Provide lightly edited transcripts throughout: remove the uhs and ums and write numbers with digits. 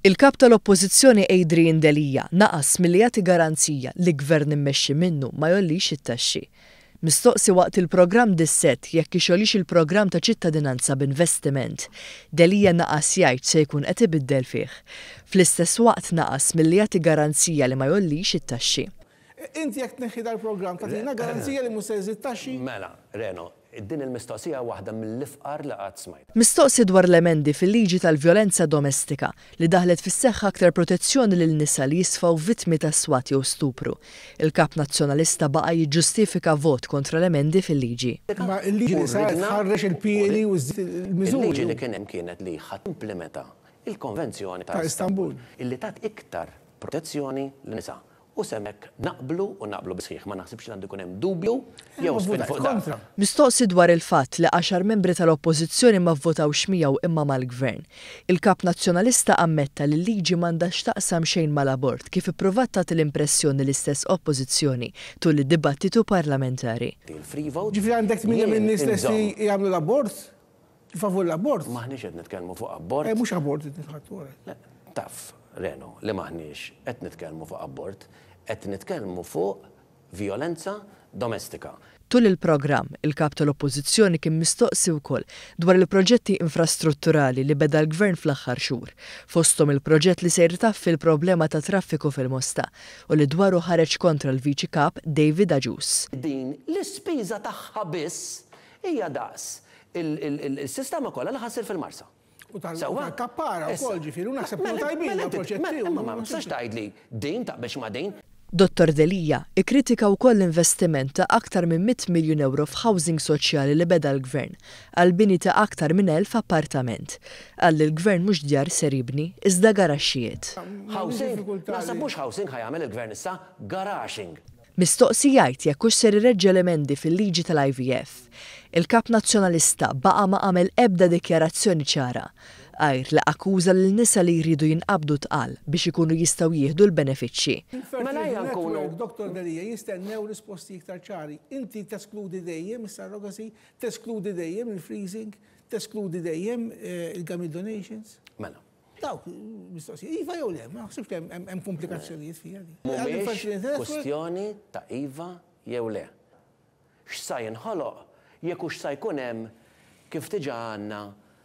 Il-kap tal-Oppożizzjoni Adrian Delija naqas milli jagħti garanzija li gvern immexxi minnu ma jollix it-taxxi. Mistoqsi waqt il-programm dis-set jekk ixolix il-programm ta' ċittadinanza b'investiment, Delija naqas jgħid se jkun qed ibiddel fih. Fl-istess waqt naqas milli jagħti garanzija li ma jollix it-taxxi. Inti jekk tneħħi dal-programm tagħtina garanzija li mhux se jżid taxxi? Mela, Reno, din il-mistoqsija waħda mill-ifqar li qatt smajt. Mistoqsi dwar l-emendi fil-liġi tal-vjolenza domestika li daħlet fis-seħħ aktar protezzjoni lil nisa li jisfaw vittmi ta' swat jew stupru. Il-kap nazzjonalista baqa' jiġġustifika vot kontra l-emendi fil-liġi. Ma l-liġi li saret tħarrex il-pieni u l-miżuri. Il-liġi li kien hemm kienet li ħadd implementa il-Konvenzjoni ta' Istanbul illi tat iktar protezzjoni lin-nisa. U semmek naqblu bisħiħ, ma naħsibx li għandu jkun hemm dubju jew spin fuq kontra. Mistoqsi dwar il-fatt li 10 membri tal-Oppożizzjoni ma vvotawx miegħu imma mal-Gvern. Il-kap nazzjonalista ammetta li l-liġi m'għandax taqsam xejn mal-abort kif ippruvat tagħti l-impressjoni l-istess Oppożizzjoni tul id-dibattitu parlamentari. Ġifieri għandek minn nies li jagħmlu l-abort? Favur l-abort? Maħniex qed nitkellmu fuq abort. Mhux abort qed nitħattu. Taf, Reno, li maħniex qed nitkellmu fuq abort, qed nitkellmu fuq violenza domestika. Tul il-programm, il-kap tal-Oppożizzjoni kien mistoqsi wkoll dwar il-proġetti infrastrutturali li beda l-Gvern fl-aħħar xhur, fosthom il-proġett li se jirtaffi il-problema ta' traffiku fil-Mosta u li dwaru ħareġ kontra l-Viċi Kap David Aġus. Din l-ispiża tagħha biss hija daqs il-sistema kollha li ħassir fil-Marsa. U tal-kappara wkoll ġifieri u naħseb tajbin il-proġetti. Ma tistax tgħidli din taqbex ma' din. Dottor Delija ikkritika wkoll l-investiment ta' aktar minn 100 miljun euro f'housing soċjali li beda l-Gvern għal bini ta' aktar minn 1000 appartament. Għalli l-Gvern mhux djar ser jibni iżda garaxxijiet. Housing, naħseb mhux housing ħajjagħmel il-Gvern issa garaging. Mistoqsi jgħid jekk hux ser ireġġa l-emendi fil-liġi tal-IVF. Il-kap nazzjonalista baqa' ma għamel ebda dikjarazzjoni ċara. Għajr li akkuża lil nisa li jridu jinqabdu tqal biex ikunu jistgħu jieħdu l-benefiċċji. Dr. Delija jistennew risposti iktar ċari. Inti teskludi dejjem is-surrogacy, teskludi dejjem il-freezing, teskludi dejjem il-gamil donations. Mela. Dawk mistoqsi, iva jew le, ma naħsibx hemm komplikazzjonijiet fiha. Mhumiex kwestjoni ta' iva jew le. X'sa jinħoloq jekk hux sa jkun hemm kif diġà għandna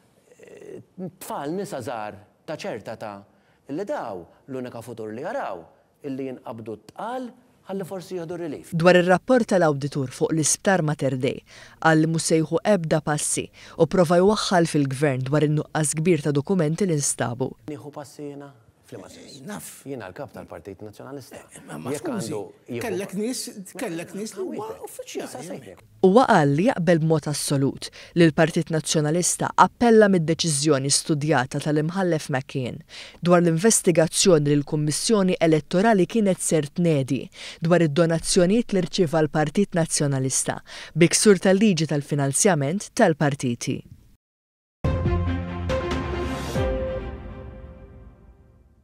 tfal nisa żgħar ta' ċerta ta' illi daw l-unika futur li jaraw illi jinqabdu tqal ħalli forsi jieħdu relief. Dwar ir-rapport tal-awditur fuq l-Isptar Mater Dei għal mhux se jieħu ebda passi u prova jwaħħal fil-Gvern dwar in-nuqqas kbir ta' dokumenti li nstabu. Nieħu passi jiena Naf. Jiena l-kap tal-Partit Nazzjonalista. Kellek nies li huwa uffiċjali. Huwa qal li jaqbel b'mod assolut li l-Partit Nazzjonalista appella mid-deċiżjoni studjata tal-imħallef McCain dwar l-investigazzjoni li l-Kummissjoni Elettorali kienet ser tnedi dwar id-donazzjonijiet li rċieva l-Partit Nazzjonalista biksur tal-liġi tal-finanzjament tal-partiti.